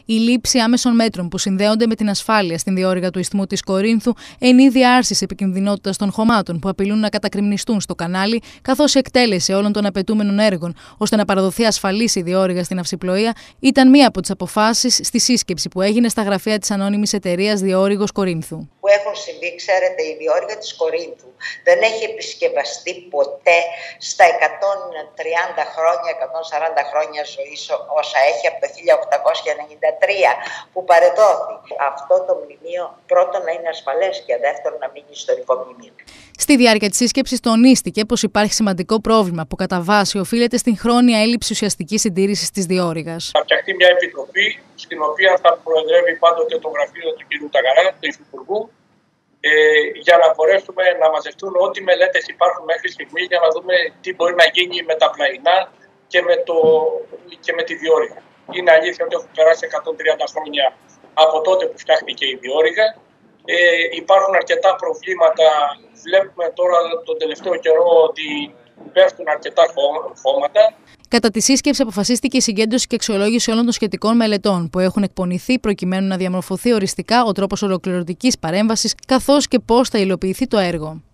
Η λήψη άμεσων μέτρων που συνδέονται με την ασφάλεια στην διόρυγα του Ισθμού της Κορίνθου εν είδη άρσης επικινδυνότητας των χωμάτων που απειλούν να κατακρημνιστούν στο κανάλι, καθώς η εκτέλεση όλων των απαιτούμενων έργων ώστε να παραδοθεί ασφαλής η διόρυγα στην ναυσιπλοεία, ήταν μία από τις αποφάσεις στη σύσκεψη που έγινε στα γραφεία της ανώνυμης εταιρείας Διόρυγος Κορίνθου. Που έχουν συμβεί, ξέρετε, η διόρυγα της Κορίνθου δεν έχει επισκευαστεί ποτέ στα 130 χρόνια, 140 χρόνια ζωής όσα έχει από το 1893 που παρεδόθη. Αυτό το μνημείο πρώτον να είναι ασφαλές και δεύτερον να μείνει ιστορικό μνημείο. Στη διάρκεια της σύσκεψης τονίστηκε πως υπάρχει σημαντικό πρόβλημα που κατά βάση οφείλεται στην χρόνια έλλειψη ουσιαστικής συντήρησης της διόρυγας. Θα φτιαχτεί μια επιτροπή στην οποία θα προεδρεύει πάντοτε το γραφείο του κ. Ταγαρά, του Υφυπουργού, για να μπορέσουμε να μαζευτούν ό,τι μελέτες υπάρχουν μέχρι στιγμή για να δούμε τι μπορεί να γίνει με τα πλαϊνά και με τη διόρυγα. Είναι αλήθεια ότι έχουν περάσει 130 χρόνια από τότε που φτιάχτηκε η διόρυγα. Υπάρχουν αρκετά προβλήματα. Βλέπουμε τώρα τον τελευταίο καιρό ότι πέφτουν αρκετά χώματα. Κατά τη σύσκεψη αποφασίστηκε η συγκέντρωση και αξιολόγηση όλων των σχετικών μελετών που έχουν εκπονηθεί προκειμένου να διαμορφωθεί οριστικά ο τρόπος ολοκληρωτικής παρέμβασης καθώς και πώς θα υλοποιηθεί το έργο.